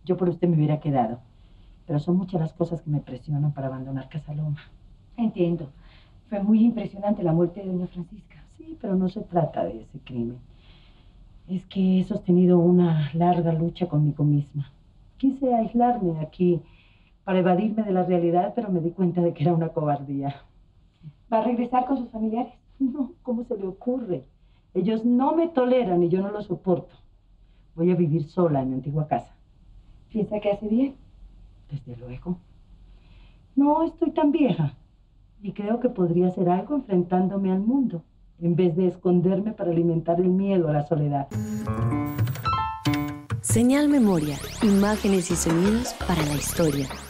Yo por usted me hubiera quedado. Pero son muchas las cosas que me presionan para abandonar Casaloma. Entiendo. Fue muy impresionante la muerte de doña Francisca. Sí, pero no se trata de ese crimen. Es que he sostenido una larga lucha conmigo misma. Quise aislarme aquí para evadirme de la realidad, pero me di cuenta de que era una cobardía. ¿Va a regresar con sus familiares? No, ¿cómo se le ocurre? Ellos no me toleran y yo no lo soporto. Voy a vivir sola en mi antigua casa. ¿Piensa que hace bien? Desde luego. No estoy tan vieja y creo que podría hacer algo enfrentándome al mundo, en vez de esconderme para alimentar el miedo a la soledad. Señal Memoria, imágenes y sonidos para la historia.